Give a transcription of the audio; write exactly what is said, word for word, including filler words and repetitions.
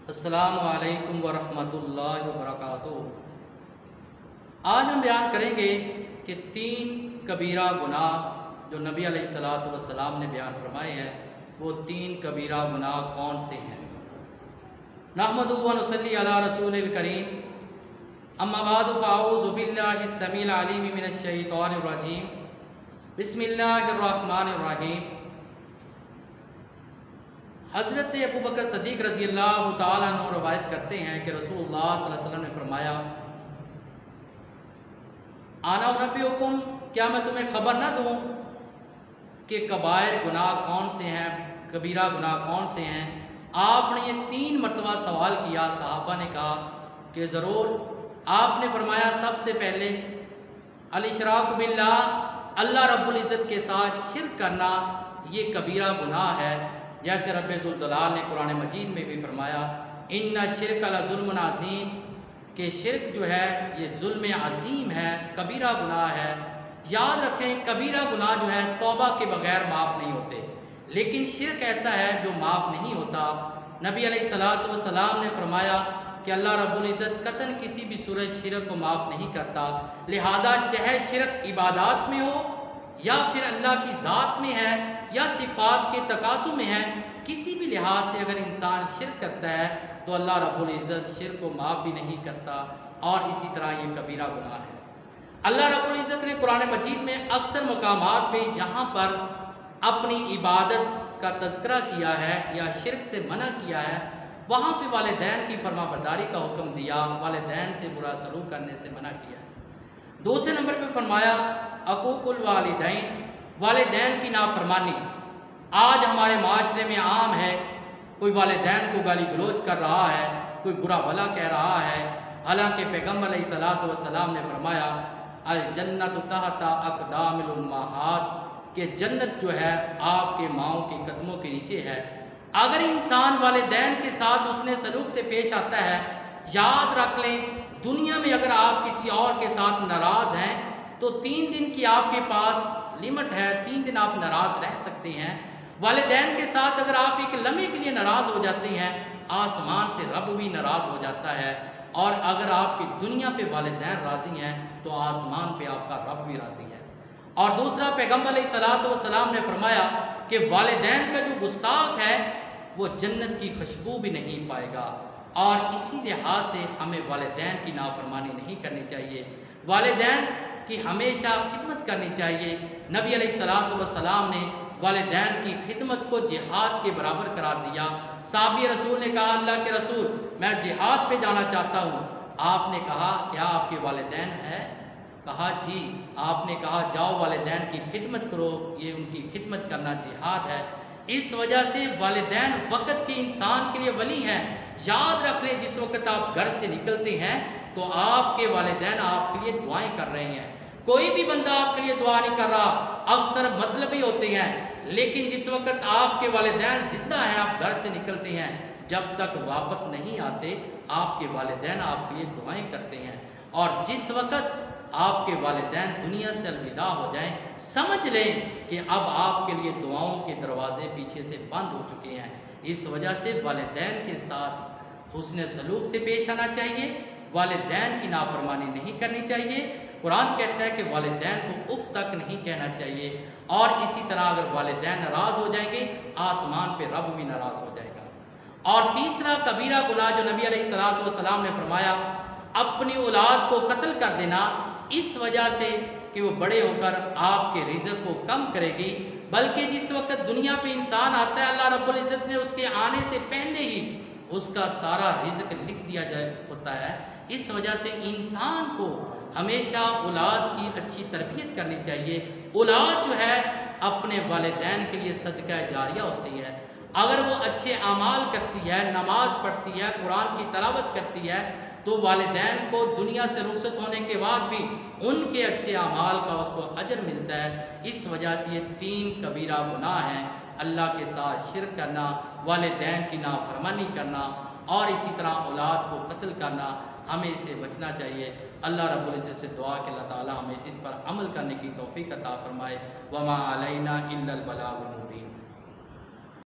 अस्सलामु अलैकुम वरहमतुल्लाहि वबरकातुहू। आज हम बयान करेंगे कि तीन कबीरा गुनाह जो नबी अलैहिस्सलातु वस्सलाम ने बयान फरमाए हैं, वो तीन कबीरा गुनाह कौन से हैं। नहमदुहु व नुसल्ली अला रसूलिल करीम, अम्मा बाद फ़अऊज़ु बिल्लाहि समील अलीम मिनश शैतानिर रजीम, बिस्मिल्लाहिर रहमानिर रहीम। हज़रत अबू बकर सद्दीक़ रज़ी अल्लाह तआला अन्हु रवायत करते हैं कि रसूलुल्लाह सल्लल्लाहु अलैहि वसल्लम ने फरमाया, आना उनब्बिउकुम, क्या मैं तुम्हें खबर ना दूँ कि कबायर गुनाह कौन से हैं, कबीरा गुनाह कौन से हैं। आपने ये तीन मरतबा सवाल किया। सहाबा ने कहा कि ज़रूर। आपने फरमाया सबसे पहले अल इशराक बिल्लाह, अल्लाह रब्बुल इज़्ज़त के साथ शिर्क करना, ये कबीरा गुनाह है। जैसे रब्बे ज़ुल जलाल ने कुरान मजीद में भी फरमाया, इन्ना शिर्क लज़ुल्मुन अज़ीम, कि शिर्क जो है ये जुल्म अज़ीम है, कबीरा गुनाह है। याद रखें, कबीरा गुनाह जो है तौबा के बगैर माफ़ नहीं होते, लेकिन शिर्क ऐसा है जो माफ़ नहीं होता। नबी अलैहिस्सलातु वस्सलाम ने फरमाया कि अल्लाह रब्बुल इज़्ज़त कतन किसी भी सूरत शिर्क को माफ़ नहीं करता। लिहाजा चाहे शिर्क इबादत में हो या फिर अल्लाह की ज़ात में है या सिफ़ात के तकाज़ुम में है, किसी भी लिहाज से अगर इंसान शिर्क करता है तो अल्लाह रब्बुल इज़्ज़त शिर्क को माफ़ भी नहीं करता, और इसी तरह ये कबीरा गुनाह है। अल्लाह रब्बुल इज़्ज़त ने कुरान मजीद में अक्सर मकामात पे यहाँ पर अपनी इबादत का तज़किरा किया है या शिर्क से मना किया है। वहाँ पे वालिदैन की फरमाबरदारी का हुक्म दिया, वालिदैन से बुरा सलूक करने से मना किया है। दूसरे नंबर पे फरमाया अकूकुल वालिदैन, वालिदैन की नाफरमानी। आज हमारे माशरे में आम है, कोई वालिदैन को गाली गलोच कर रहा है, कोई बुरा भला कह रहा है। हालांकि पैगम्बर अलैहिस्सलातु वस्सलाम ने फरमाया अल जन्नतु तहता अक़दामिल उम्महात, कि जन्नत जो है आपके माओं के कदमों के नीचे है। अगर इंसान वालिदैन के साथ उसने सलूक से पेश आता है, याद रख लें, दुनिया में अगर आप किसी और के साथ नाराज़ हैं तो तीन दिन की आपके पास लिमिट है, तीन दिन आप नाराज़ रह सकते हैं। वालिदैन के साथ अगर आप एक लम्हे के लिए नाराज़ हो जाते हैं, आसमान से रब भी नाराज़ हो जाता है। और अगर आपकी दुनिया पे वालिदैन राज़ी हैं तो आसमान पे आपका रब भी राज़ी है। और दूसरा, पैगम्बर अलैहिस्सलातु वस्सलाम ने फरमाया कि वालिदैन का जो गुस्ताख है वो जन्नत की खुशबू भी नहीं पाएगा। और इसी लिहाज से हमें वालिदैन की नाफरमानी नहीं करनी चाहिए, वालिदैन की हमेशा खिदमत करनी चाहिए। नबी अलैहिस्सलातु वस्सलाम ने वालिदैन की खिदमत को जिहाद के बराबर करार दिया। साहबी रसूल ने कहा, अल्लाह के रसूल, मैं जिहाद पे जाना चाहता हूँ। आपने कहा, क्या आपके वालिदैन है? कहा जी। आपने कहा, जाओ वालिदैन की खिदमत करो, ये उनकी खिदमत करना जिहाद है। इस वजह से वालिदैन वक़्त के इंसान के लिए वली हैं। याद रख लें, जिस वक्त आप घर से निकलते हैं तो आपके वालिदैन आपके लिए दुआएं कर रहे हैं। कोई भी बंदा आपके लिए दुआ नहीं कर रहा, अक्सर मतलबी होते हैं। लेकिन जिस वक्त आपके वालिदैन जिंदा हैं, आप घर से निकलते हैं, जब तक वापस नहीं आते आपके वालिदैन आपके लिए दुआएं करते हैं। और जिस वक्त आपके वालिदैन दुनिया से अलविदा हो जाएं, समझ लें कि अब आपके लिए दुआओं के दरवाजे पीछे से बंद हो चुके हैं। इस वजह से वालिदैन के साथ हुस्न सलूक से पेश आना चाहिए, वालिदैन की नाफरमानी नहीं करनी चाहिए। कुरान कहता है कि वालिदैन को उफ तक नहीं कहना चाहिए। और इसी तरह अगर वालिदैन नाराज़ हो जाएंगे, आसमान पे रब भी नाराज़ हो जाएगा। और तीसरा कबीरा गुनाह जो नबी अलैहिस्सलातु वस्सलाम ने फरमाया, अपनी औलाद को कत्ल कर देना, इस वजह से कि वो बड़े होकर आपके रिज़्क़ को कम करेगी। बल्कि जिस वक्त दुनिया पे इंसान आता है, अल्लाह रब्बुल इज़्ज़त ने उसके आने से पहले ही उसका सारा रिज़्क़ लिख दिया जाए होता है। इस वजह से इंसान को हमेशा औलाद की अच्छी तरबियत करनी चाहिए। औलाद जो है अपने वालिदैन के लिए सदका जारिया होती है। अगर वो अच्छे अमाल करती है, नमाज पढ़ती है, कुरान की तलावत करती है, तो वालिदैन को दुनिया से रुखसत होने के बाद भी उनके अच्छे अमाल का उसको अजर मिलता है। इस वजह से ये तीन कबीरा गुनाह हैं, अल्लाह के साथ शिर्क करना, वालिदैन की नाफरमानी करना और इसी तरह औलाद को कत्ल करना। हमें इससे बचना चाहिए। अल्लाह रब्बुल इज़्ज़त से दुआ कि अल्लाह ताला हमें इस पर अमल करने की तौफ़ीक़ अता फ़रमाए। वमा अलैना इल्लल बलागुल।